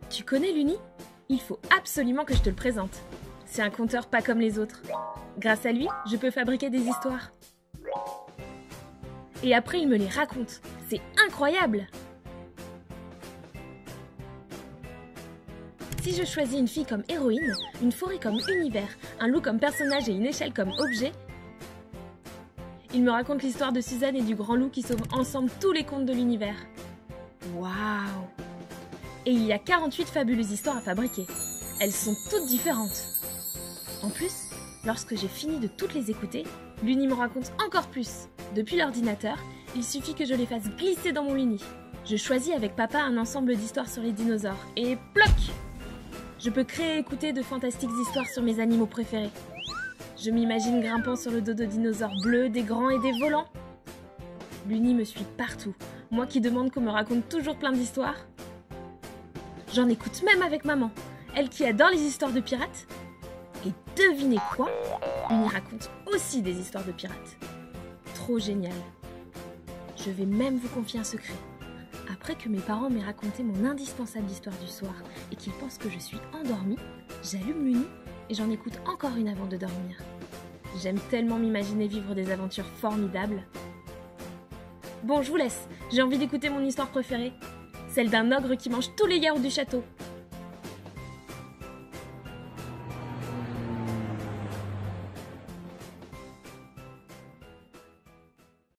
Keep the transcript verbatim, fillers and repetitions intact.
Tu connais Luni? Il faut absolument que je te le présente. C'est un conteur pas comme les autres. Grâce à lui, je peux fabriquer des histoires. Et après, il me les raconte. C'est incroyable! Si je choisis une fille comme héroïne, une forêt comme univers, un loup comme personnage et une échelle comme objet, il me raconte l'histoire de Suzanne et du grand loup qui sauvent ensemble tous les contes de l'univers. Waouh! Et il y a quarante-huit fabuleuses histoires à fabriquer. Elles sont toutes différentes. En plus, lorsque j'ai fini de toutes les écouter, Luni me raconte encore plus. Depuis l'ordinateur, il suffit que je les fasse glisser dans mon Luni. Je choisis avec papa un ensemble d'histoires sur les dinosaures et ploc! Je peux créer et écouter de fantastiques histoires sur mes animaux préférés. Je m'imagine grimpant sur le dos de dinosaures bleus, des grands et des volants. Luni me suit partout, moi qui demande qu'on me raconte toujours plein d'histoires. J'en écoute même avec maman, elle qui adore les histoires de pirates. Et devinez quoi? Luni raconte aussi des histoires de pirates. Trop génial. Je vais même vous confier un secret. Après que mes parents m'aient raconté mon indispensable histoire du soir et qu'ils pensent que je suis endormie, j'allume Luni et j'en écoute encore une avant de dormir. J'aime tellement m'imaginer vivre des aventures formidables. Bon, je vous laisse. J'ai envie d'écouter mon histoire préférée. Celle d'un ogre qui mange tous les yaourts du château.